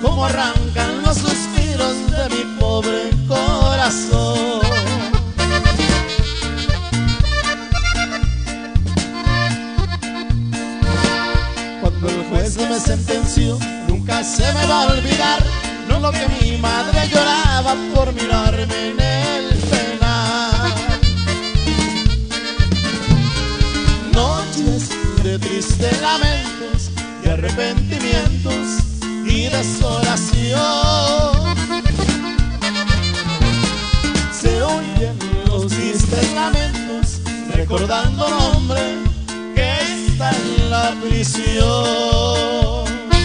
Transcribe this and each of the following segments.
cómo arrancan los suspiros de mi pobre corazón. Cuando el juez me sentenció, nunca se me va a olvidar lo que mi madre lloraba por mirarme en el penal. Noches de tristes lamentos, de arrepentimientos y desolación. Se oyen los tristes lamentos, recordando un hombre que está en la prisión.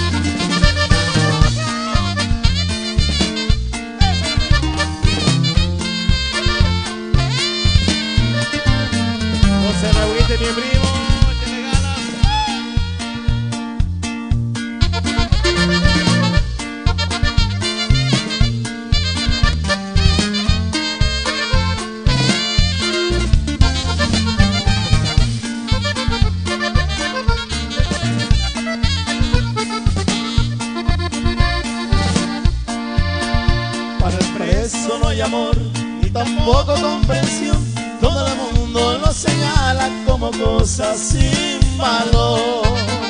No se me agüite mi primo, échale ganas. Para el preso no hay amor, ni tampoco comprensión. Todo el mundo lo señala como cosa sin valor.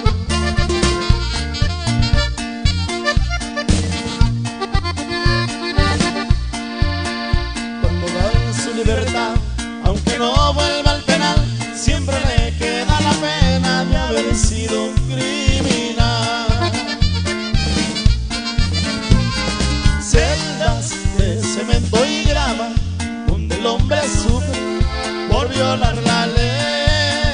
Cuando dan su libertad, aunque no vuelva al penal, siempre le queda la pena de haber sido un criminal. Celdas de cemento y grava, donde el hombre sufre por violar la ley.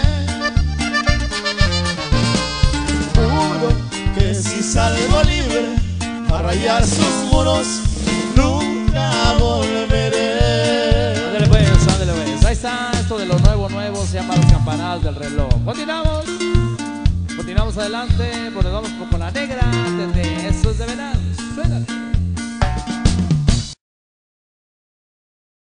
Juro que si salgo libre a rayar sus muros, nunca volveré. Ándale pues, ándale pues. Ahí está, esto de lo nuevo, se llama Las Campanadas del Reloj. Continuamos adelante, pues nos vamos con La Negra, desde Esos de Verano. Suénale.